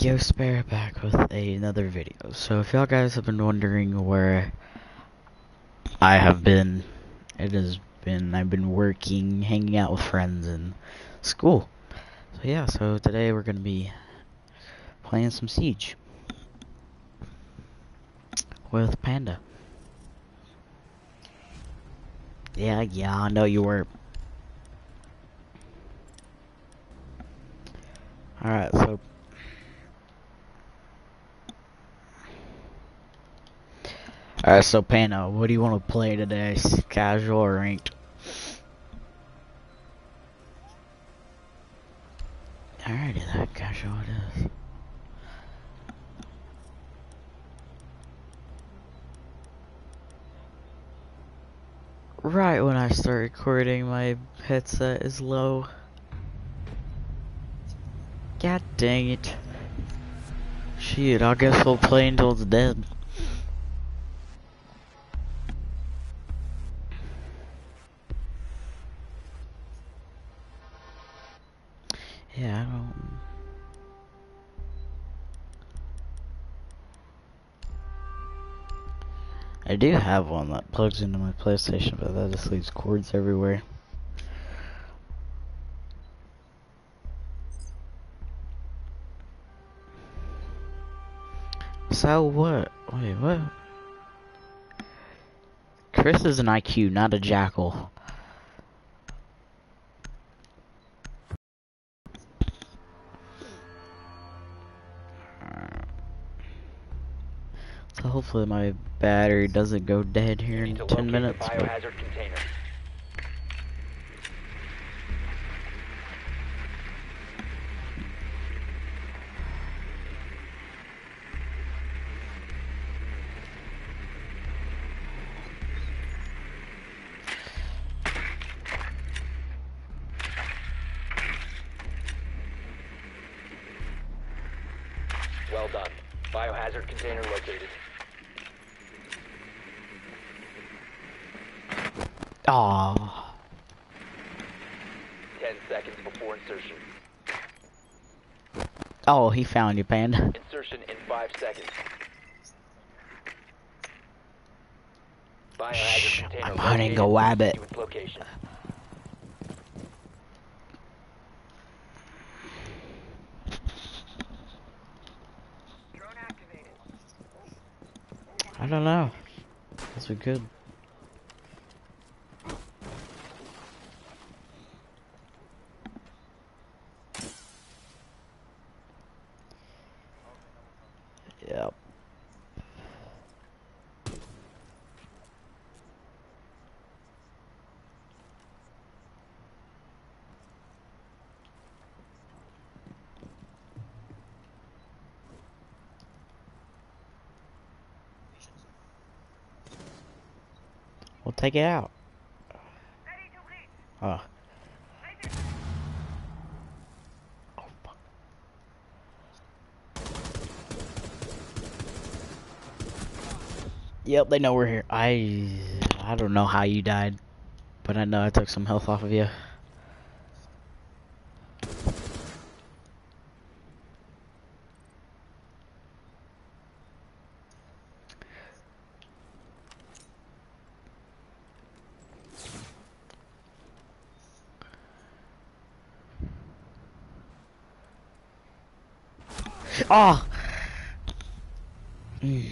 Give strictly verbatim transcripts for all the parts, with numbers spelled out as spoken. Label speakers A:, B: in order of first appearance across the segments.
A: ghostbear back with a, another video. So if y'all guys have been wondering where I have been, it has been I've been working, hanging out with friends, and school. So yeah, so today we're gonna be playing some Siege with Panda. Yeah, yeah, I know you were. Alright, so Alright, so Panda, what do you want to play today? Casual or ranked? Alrighty, that casual it is. Right when I start recording, my headset is low. God dang it. Shit, I guess we'll play until it's dead. Yeah, I don't... I do have one that plugs into my PlayStation, but that just leaves cords everywhere. So what? Wait, what? Chris is an I Q, not a jackal. So hopefully my battery doesn't go dead here in ten minutes.
B: Biohazard container. Well done. Biohazard container located.
A: Aww.
B: Ten seconds before insertion.
A: Oh, he found you, Panda.
B: Insertion in five seconds. Biohazard
A: Shh,
B: container
A: I'm hunting a
B: located.
A: rabbit.
B: To its location.
C: Drone activated.
A: I don't know. Guess we could. Yep. We'll take it out.
C: Ready to breach.
A: Oh.
C: Right there.
A: Oh, fuck. Yep, they know we're here. I I don't know how you died, but I know I took some health off of you. Oh! Mm.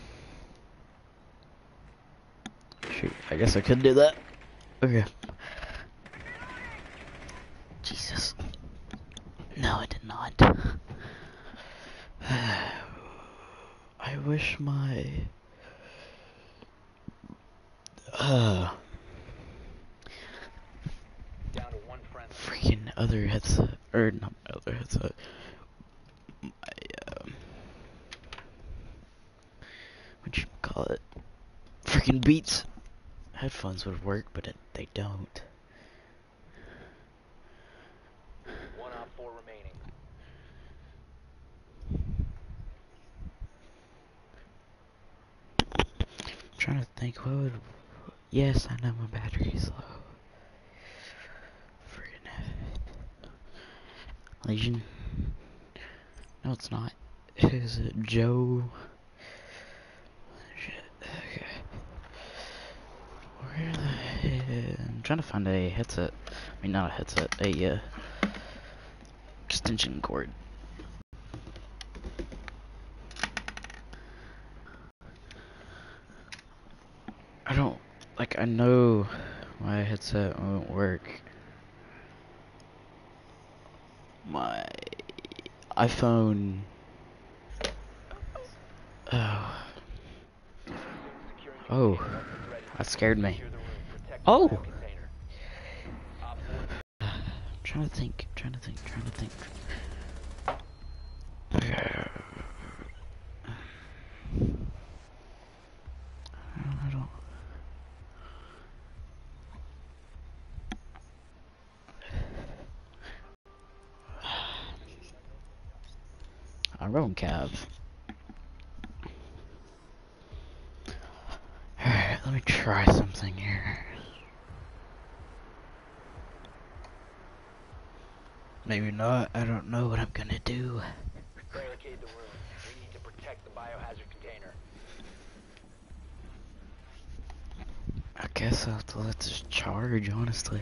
A: Shoot, I guess I could do that. Okay. Jesus. No, I did not. I wish my... Uh...
B: Down to one friend.
A: Freaking other headset. Or, not my other headset. My, um... What you call it? Freaking Beats headphones would work, but it, they don't.
B: One op four remaining.
A: I'm trying to think what would... Yes, I know my battery's low. Freaking Legion. No, it's not. Is it Joe? Shit. Okay. Where the heck? I'm trying to find a headset. I mean, not a headset. A uh, extension cord. I don't like. I know my headset won't work. My iPhone. Oh.
B: Securing the
A: Oh.
B: container once the threat is
A: That scared me.
B: secure the room. Protect the
A: Oh.
B: bio container. Op four
A: I'm trying to think. Trying to think. Trying to think. I don't. I wrote cab. Alright, let me try something here. Maybe not. I don't know what I'm gonna do.
B: barricade the room. We need to protect the biohazard container.
A: I guess I'll have to let this charge, honestly.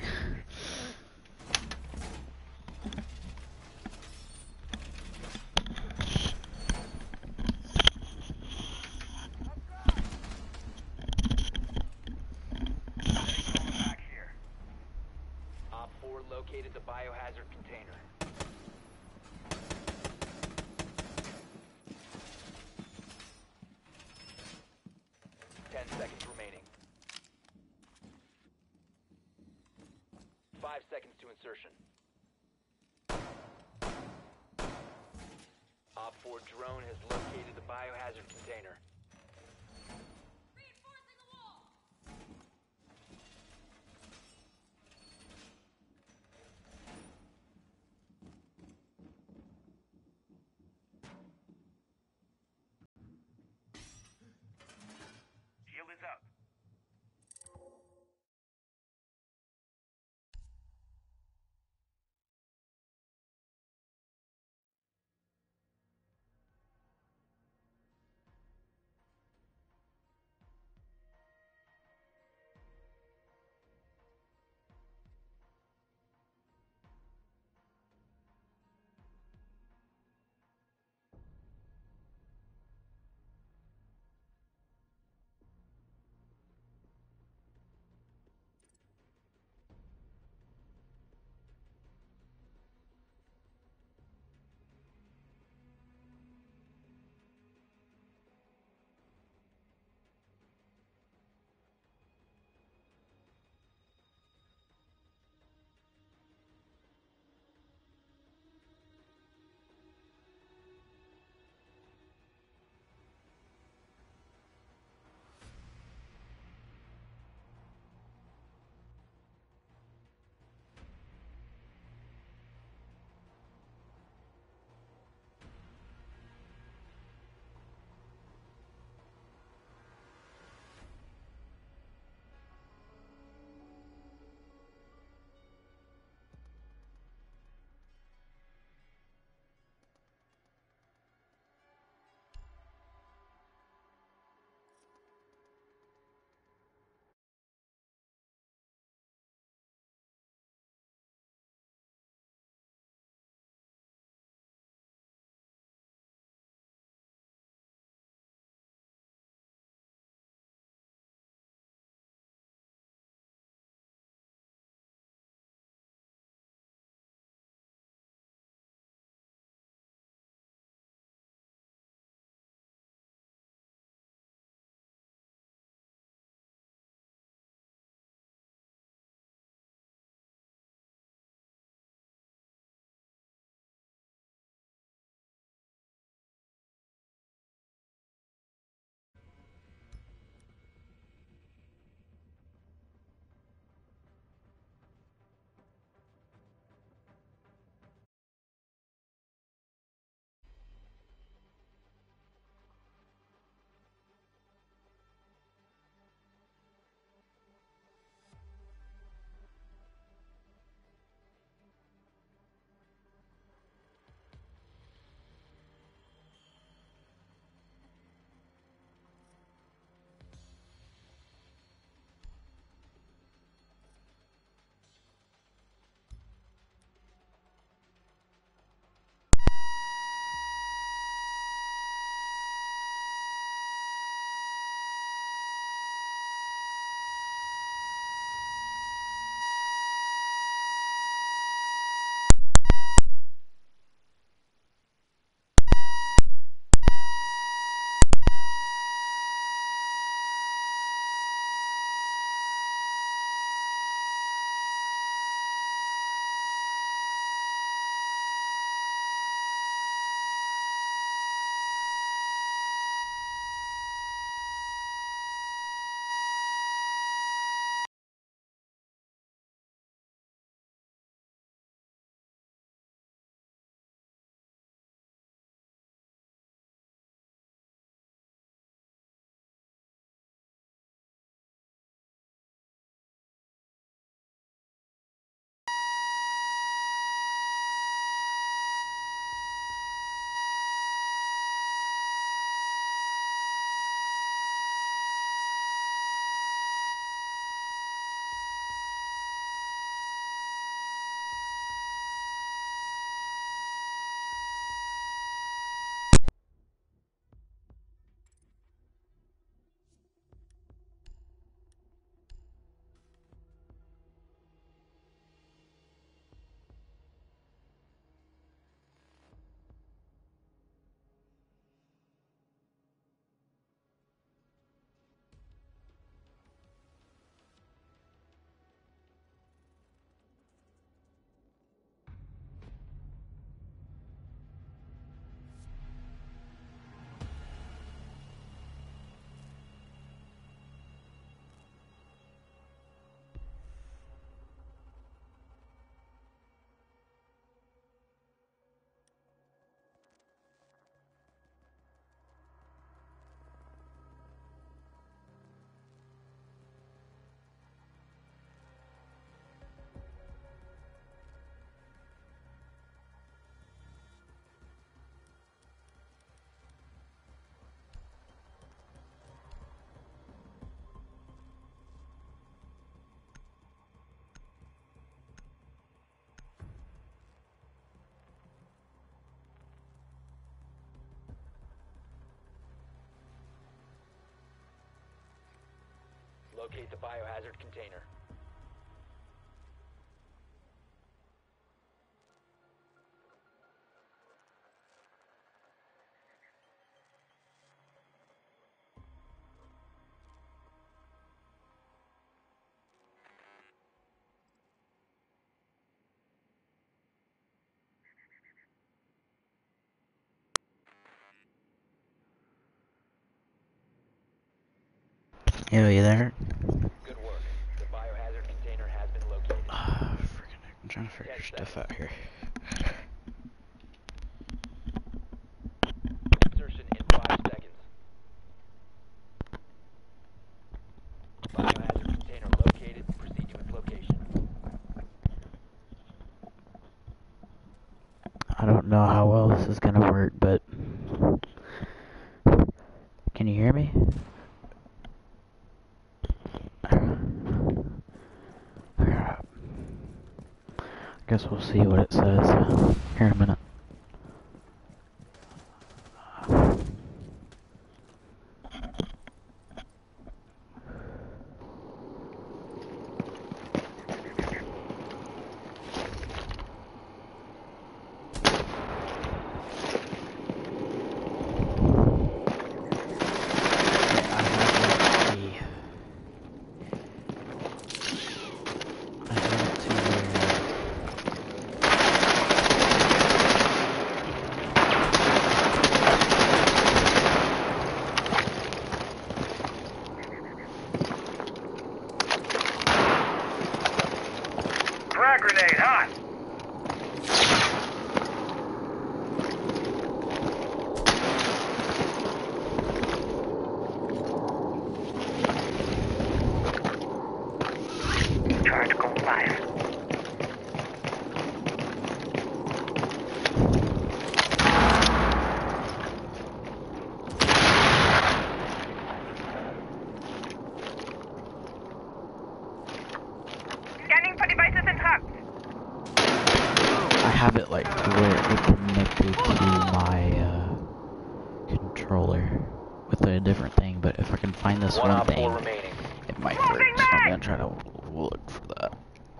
C: Back here.
B: Op four located the biohazard container. Ten seconds remaining. Five seconds to insertion. Op four drone has located the biohazard container.
C: Reinforcing the wall. Shield is up.
B: Locate the biohazard container.
A: Yo, you there?
B: Good work. The biohazard container has been located.
A: Ah, freaking, I'm trying to figure stuff out here.
B: Insertion in five seconds. Biohazard container located. Proceed to its location.
A: I don't know how well this is gonna work, but can you hear me? I guess we'll see what it says here in a minute.
C: Frag grenade, hot! Charge go live. Scanning for devices and traps.
A: I have it like to where it connected to my uh, controller with a different thing, but if I can find this
B: One
A: one
B: op
A: thing,
B: four remaining.
A: it might work. So I'm gonna try to look for that.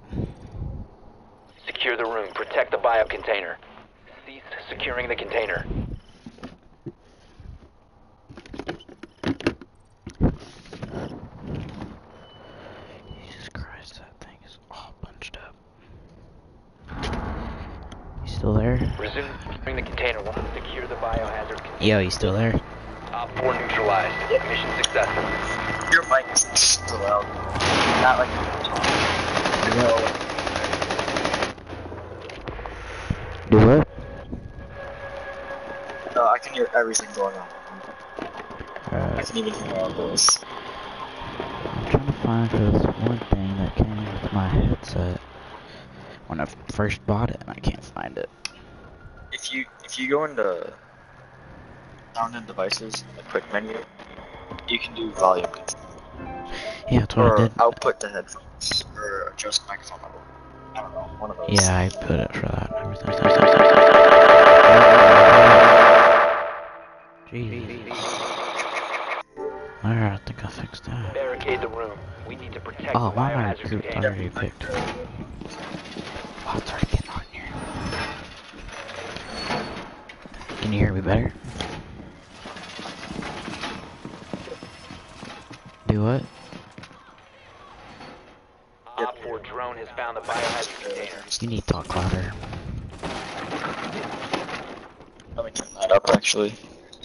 B: Secure the room. Protect the bio container. Cease securing the container.
A: Jesus Christ, that thing is all bunched up. You still there?
B: Resume securing the container while secure the biohazard container.
A: Yo, you still there?
B: Op four neutralized. Mission successful.
D: Your mic is still loud. Not like
A: No. Do what?
D: No, I can hear everything going on. I
A: Alright.
D: can even hear my own voice.
A: I'm trying to find this one thing that came with my headset when I first bought it, and I can't find it.
D: If you if you go into sound and devices, the quick menu, you can do volume control.
A: Yeah, that's what I
D: Or
A: did.
D: output the headphones. Or adjust microphone level. I don't know, one of those.
A: Yeah, I put it for that. Everything. Jeez. Alright, I think I fixed that.
B: Barricade the room. We need to protect
A: Oh,
B: the
A: why am I
B: biohazard
A: recruit
B: container.
A: already picked? Oh, it's already getting on here. Can you hear me better? Do what?
B: Op four drone has found the biohazard container.
A: You need to talk louder.
D: Let me turn that up actually.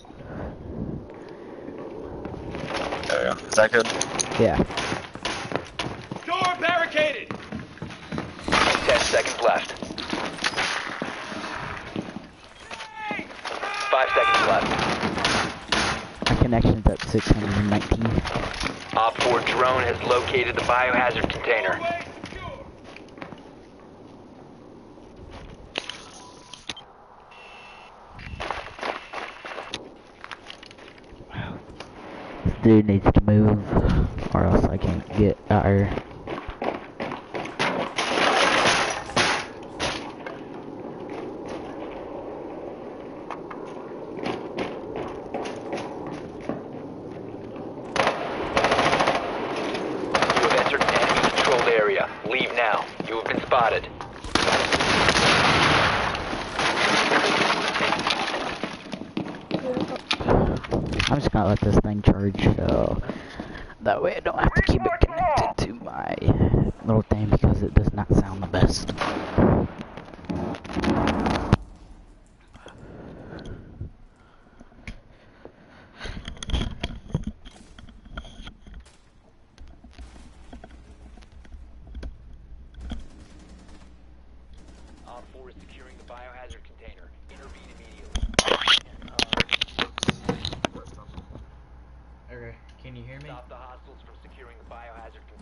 D: There we go. Is that good?
A: Yeah.
C: Door barricaded!
B: Ten seconds left. Five seconds left.
A: My connection's at six hundred nineteen.
B: Op four drone has located the biohazard container.
A: This dude needs to move, or else I can't get out here.
B: spotted.
A: I'm just gonna let this thing charge, so that way I don't have to keep it connected to my little thing because it does not sound the best.
B: Op four is securing the biohazard container. Intervene immediately.
A: Okay, can you hear me?
B: Stop the hostiles from securing the biohazard container.